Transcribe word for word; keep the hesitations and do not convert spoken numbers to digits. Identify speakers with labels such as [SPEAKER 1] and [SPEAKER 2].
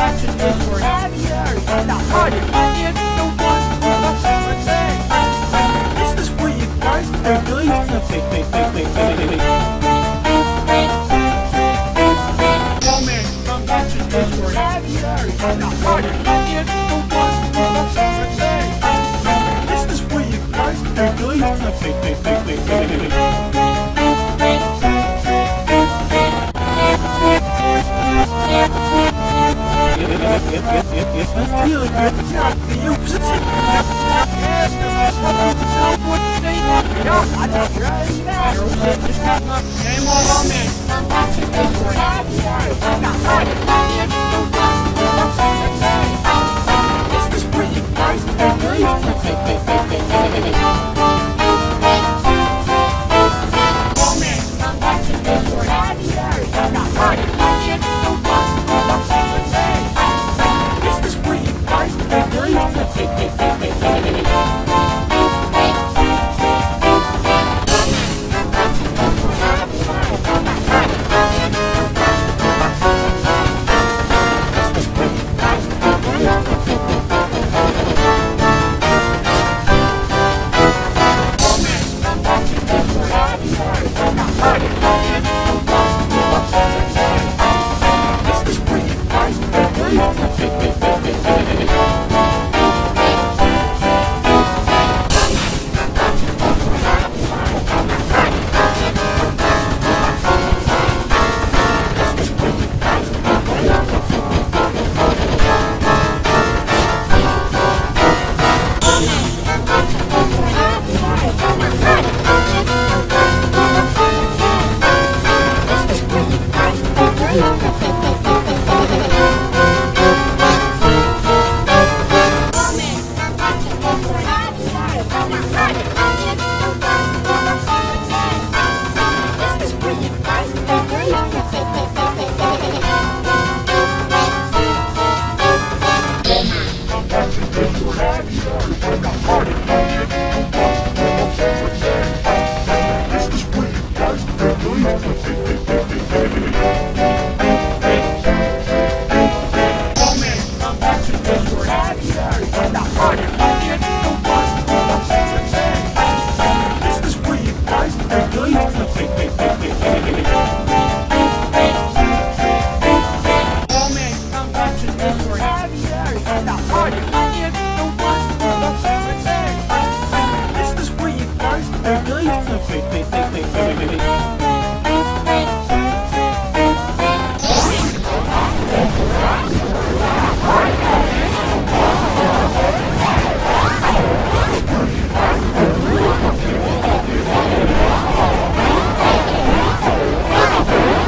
[SPEAKER 1] This is for you guys. They're really wait, wait, wait, wait, wait, wait, wait. Oh man, come back to this for This is for you guys. They're really wait, wait, wait, wait, wait, wait, wait, wait. Let's feel a good job for you. Game on, man.